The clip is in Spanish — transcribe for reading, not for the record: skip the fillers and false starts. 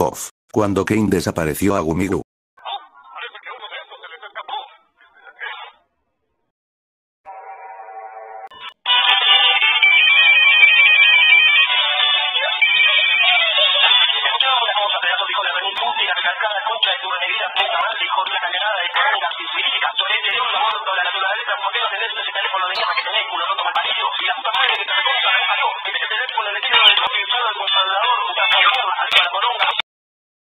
Pof. Cuando Kane desapareció a Gumigu. Parece que uno de estos se les escapó. Escuchamos una cosa, pedazo de hijo de remil puta y la recalcada concha de tu remedida puta madre, hijo de la